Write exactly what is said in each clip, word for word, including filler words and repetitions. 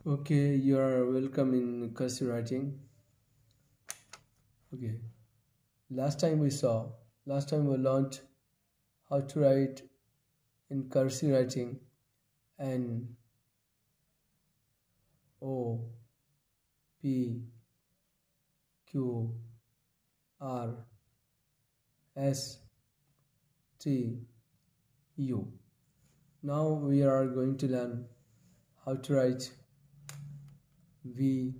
Okay, you are welcome in cursive writing. Okay, last time we saw, last time we learned how to write in cursive writing N O P Q R S T U. Now we are going to learn how to write V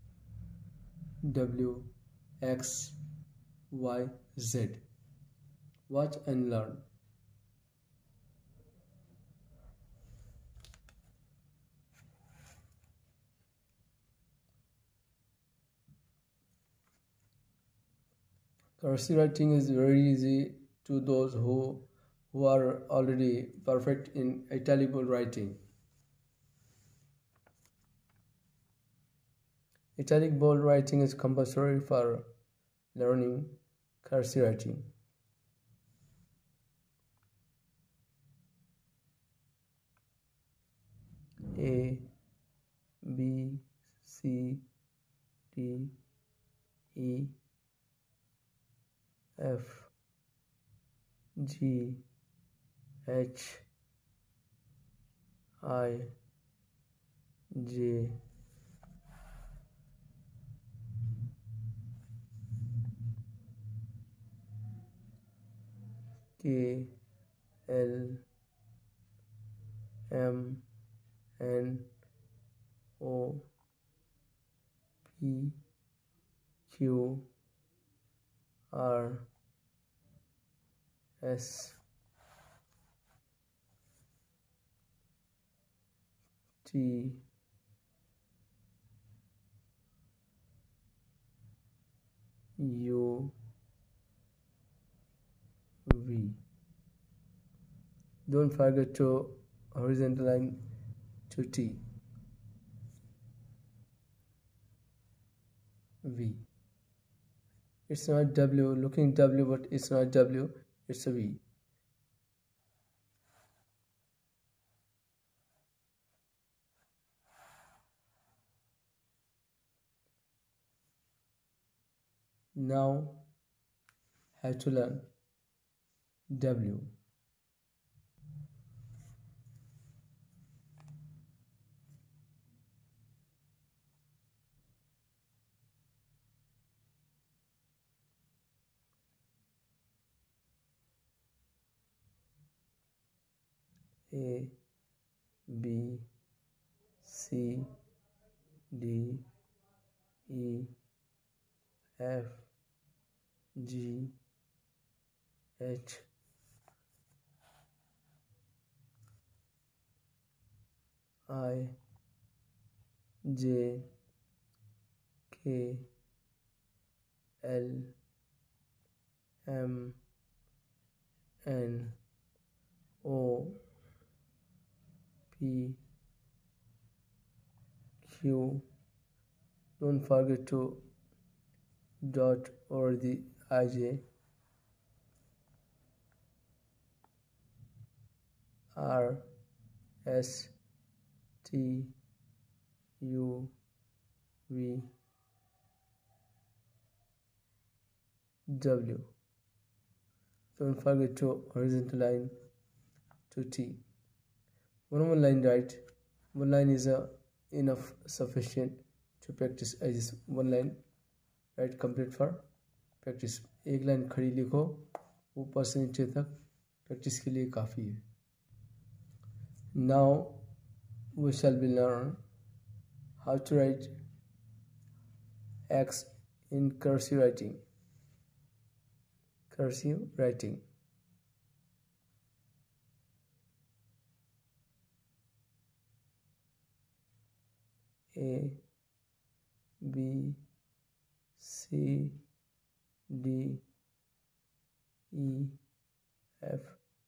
W X Y Z. Watch and learn. Cursive writing is very easy to those who who are already perfect in italic bold writing. Italic bold writing is compulsory for learning cursive writing. A, B, C, D, E, F, G, H, I, J, K, L, M, N, O, P, Q, R, S, T, U, V. Don't forget to horizontal line to T. V. It's not W, looking W, but it's not W, it's a V. Now have to learn W. A, B, C, D, E, F, G, H, I, J, K, L, M, N, O, P, Q. Don't forget to dot over the I J, R, S, T, U, V, W. Don't forget to horizontal line to T. One more line right. One line is uh, enough sufficient to practice. I just one line write complete for practice. एक line खड़ी लिखो ऊपर से नीचे तक, practice के लिए काफ़ी है. Now we shall be learn how to write x in cursive writing. Cursive writing. A, B, C, D, E, F,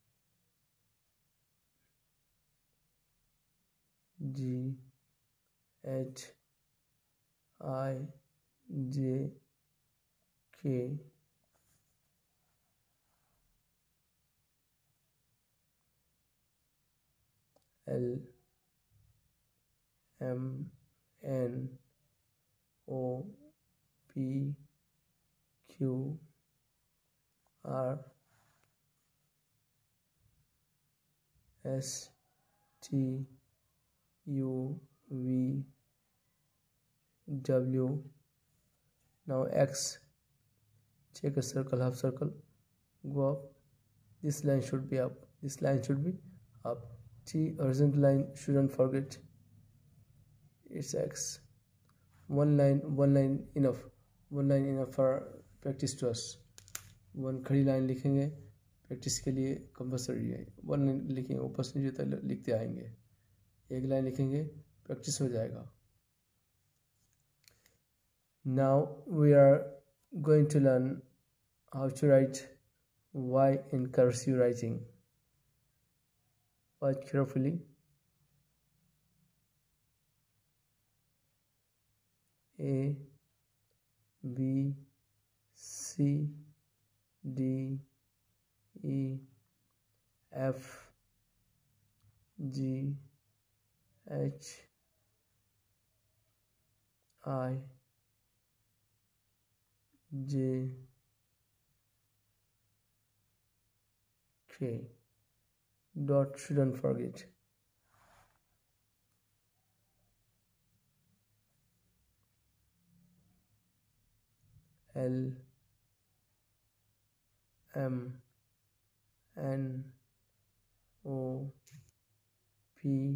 G, H, I, J, K, L, M, N O P Q R S T U V W. Now X, check a circle, half circle, go up. This line should be up, this line should be up. T, horizontal line, shouldn't forget, it's X. One line, one line enough, one line enough for practice to us. One खड़ी line लिखेंगे, practice के लिए compulsory है. One line लिखेंगे, ऊपर से नीचे तक लिखते आएंगे. एक लाइन लिखेंगे, प्रैक्टिस हो जाएगा. Now we are going to learn how to write Y in cursive writing. Watch carefully. A, B, C, D, E, F, G, H, I, J, K. Dot shouldn't forget. L, M, N, O, P,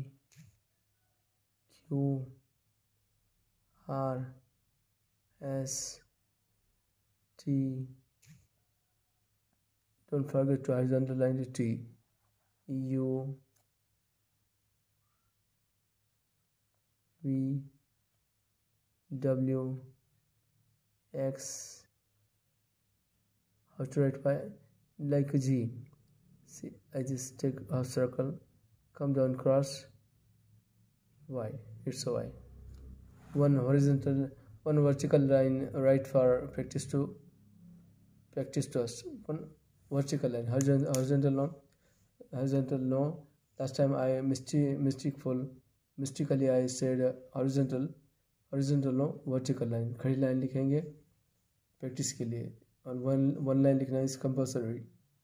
Q, R, S, T. Don't forget to horizontal line the T. U, V, W, X. How to write by like a G. See, I just take a circle, come down cross, Y. It's a Y. One horizontal, one vertical line right for practice to practice to us. One vertical line, horizontal, horizontal no, horizontal no. Last time I mystic, mysticful, mystically I said uh, horizontal, horizontal no, vertical line. खड़ी line लिखेंगे practice के लिए. And one one line लिखना is compulsory.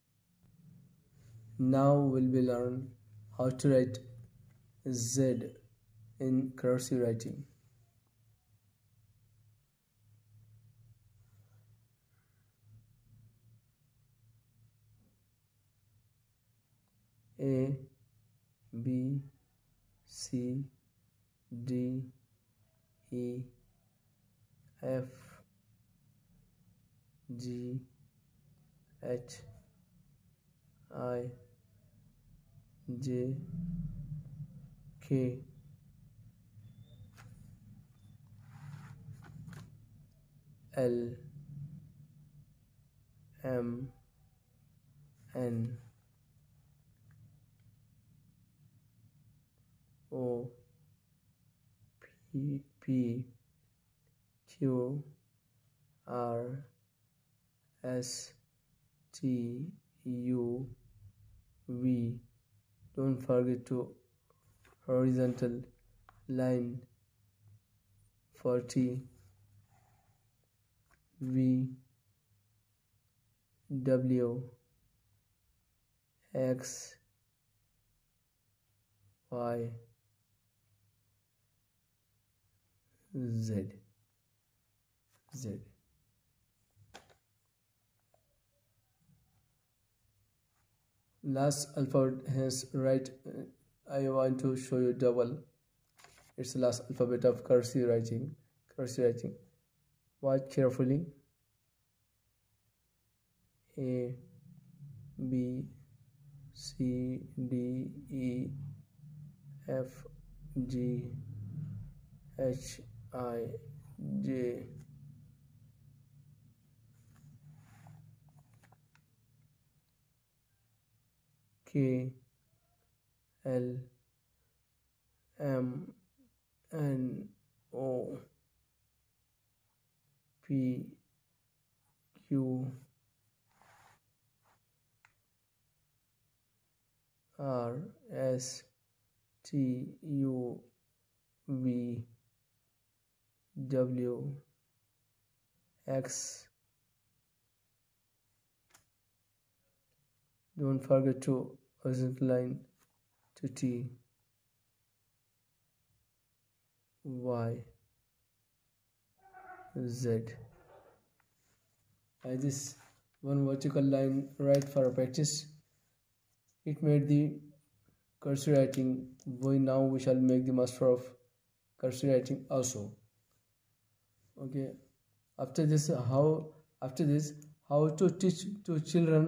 Now we'll be learn how to write Z in cursive writing. A, B, C, D, E, F, G, H, I, J, K, L, M, N, O, P, P, Q, R, S, T, U, V. Don't forget to horizontal line for T, V, W, X, Y, Z, Z. Last alphabet has right. I want to show you double. It's the last alphabet of cursive writing. Cursive writing. Watch carefully. A, B, C, D, E, F, G, H, I, J, K, L, M, N, O, P, Q, R, S, T, U, V, W X. Don't forget to horizontal line to T, Y, Z. Like this, one vertical line right for practice. It made the cursive writing. We now we shall make the master of cursive writing also. Okay. After this, how after this how to teach to children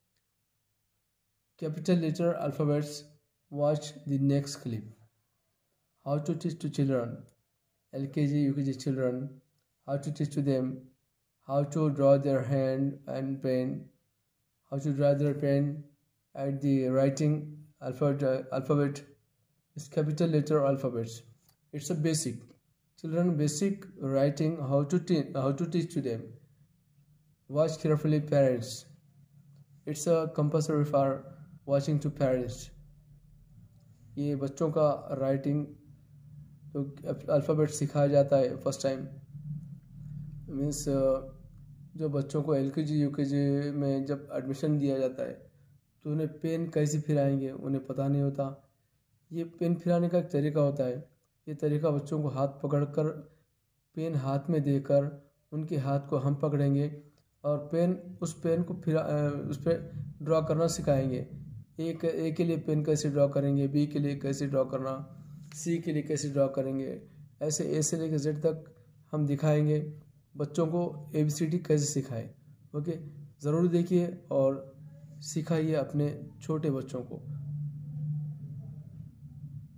capital letter alphabets. Watch the next clip. How to teach to children, L K G, U K G children, how to teach to them how to draw their hand and pen, how to draw their pen at the writing alphabet. Alphabet is capital letter alphabets. It's a basic children basic writing. How to teach how to teach to them. Watch carefully, parents. It's a compulsory for watching to parents. ये बच्चों का writing तो alphabet सिखाया जाता है first time. Means जो बच्चों को एल के जी यू के जी में जब एडमिशन दिया जाता है तो उन्हें पेन कैसे फिराएंगे उन्हें पता नहीं होता. ये पेन फिराने का एक तरीका होता है. ये तरीका बच्चों को हाथ पकड़कर पेन हाथ में देकर उनके हाथ को हम पकड़ेंगे और पेन उस पेन को फिरा उस पर ड्रॉ करना सिखाएंगे. ए ए के लिए पेन कैसे ड्रॉ करेंगे, बी के लिए कैसे ड्रॉ करना, सी के लिए कैसे ड्रॉ करेंगे, ऐसे ए से लेकर जेड तक हम दिखाएंगे. बच्चों को ए बी सी डी कैसे सिखाएं. ओके, ज़रूर देखिए और सिखाइए अपने छोटे बच्चों को.